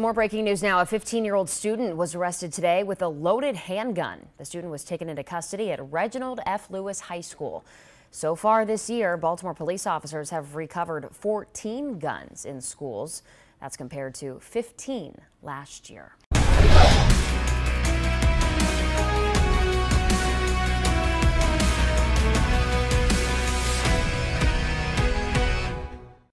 More breaking news now. A 15-year-old student was arrested today with a loaded handgun. The student was taken into custody at Reginald F. High School. So far this year, Baltimore police officers have recovered 14 guns in schools. That's compared to 15 last year.